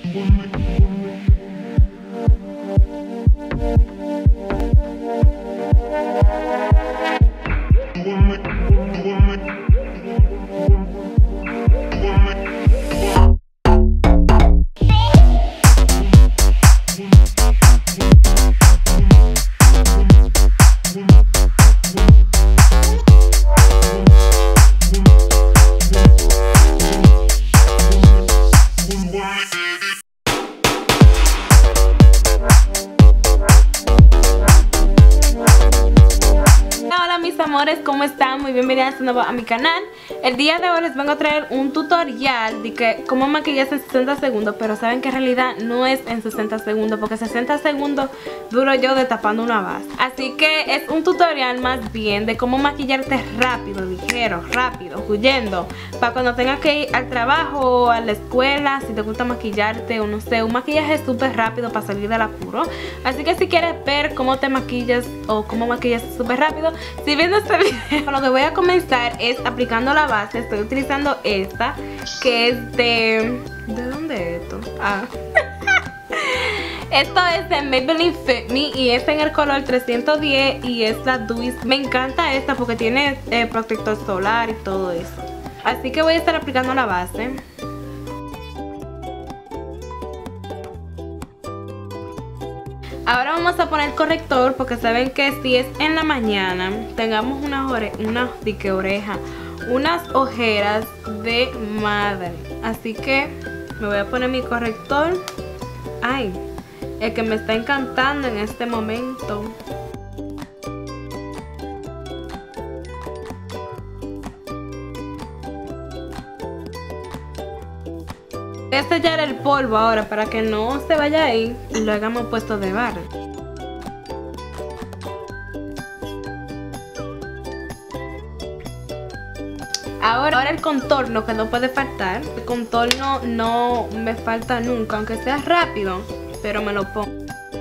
Amores, ¿cómo están? Muy bienvenidas de nuevo a mi canal. El día de hoy les vengo a traer un tutorial de que cómo maquillarse en 60 segundos. Pero saben que en realidad no es en 60 segundos, porque 60 segundos duro yo destapando una base. Así que es un tutorial más bien de cómo maquillarte rápido, ligero, rápido, huyendo, para cuando tengas que ir al trabajo o a la escuela, si te gusta maquillarte o no sé, un maquillaje súper rápido para salir del apuro. Así que si quieres ver cómo te maquillas o cómo maquillas súper rápido, si viendo este video, lo que voy a comenzar es aplicando la base. Estoy utilizando esta, que es ¿de dónde es esto? Esto es de Maybelline Fit Me y es en el color 310 y es la Dewy. Me encanta esta porque tiene protector solar y todo eso. Así que voy a estar aplicando la base. Ahora vamos a poner corrector, porque saben que si es en la mañana tengamos unas ojeras de madre. Así que me voy a poner mi corrector. Ay, el que me está encantando en este momento. Voy a sellar el polvo ahora para que no se vaya ahí y lo hagamos puesto de barra. Ahora el contorno, que no puede faltar. El contorno no me falta nunca, aunque sea rápido, pero me lo pongo.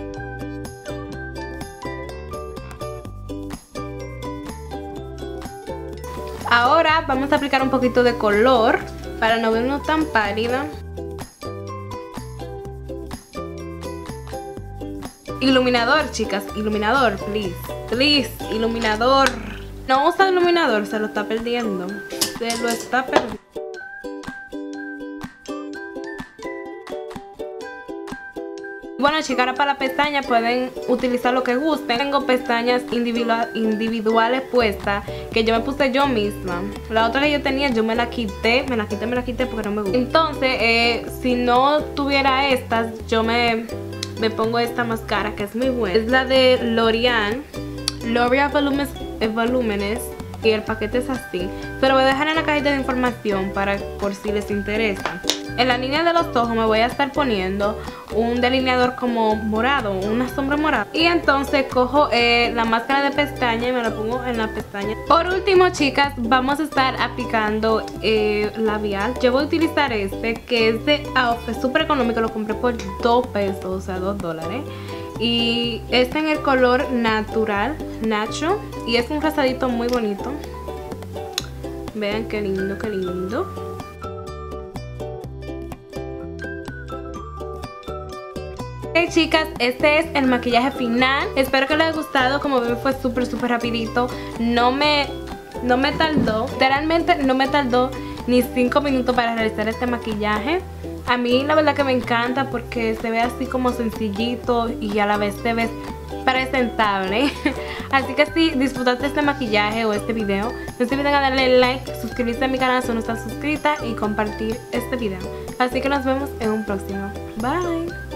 Ahora vamos a aplicar un poquito de color para no vernos tan pálida. Iluminador, chicas, iluminador, please, please, iluminador. No usa iluminador, se lo está perdiendo. Se lo está perdiendo. Bueno, chicas, ahora para la pestaña pueden utilizar lo que gusten. Tengo pestañas individuales puestas que yo me puse yo misma. La otra que yo tenía yo me la quité porque no me gusta. Entonces, si no tuviera estas, yo me pongo esta máscara que es muy buena. Es la de L'Oreal Volúmenes. Y el paquete es así. Pero voy a dejar en la cajita de información por si les interesa. En la línea de los ojos me voy a estar poniendo un delineador como morado, una sombra morada. Y entonces cojo la máscara de pestaña y me la pongo en la pestaña. Por último, chicas, vamos a estar aplicando labial. Yo voy a utilizar este, que es de Outfit, súper económico. Lo compré por 2 pesos, o sea, $2. Y este en el color natural, Nacho. Y es un rosadito muy bonito. Vean qué lindo, qué lindo. Ok, chicas, este es el maquillaje final. Espero que les haya gustado. Como ven, fue súper rapidito. No me tardó, literalmente no me tardó ni 5 minutos para realizar este maquillaje. A mí la verdad que me encanta porque se ve así como sencillito y a la vez se ve presentable. Así que si disfrutaste este maquillaje o este video, no se olviden de darle like, suscribirse a mi canal si no están suscritas y compartir este video. Así que nos vemos en un próximo. Bye.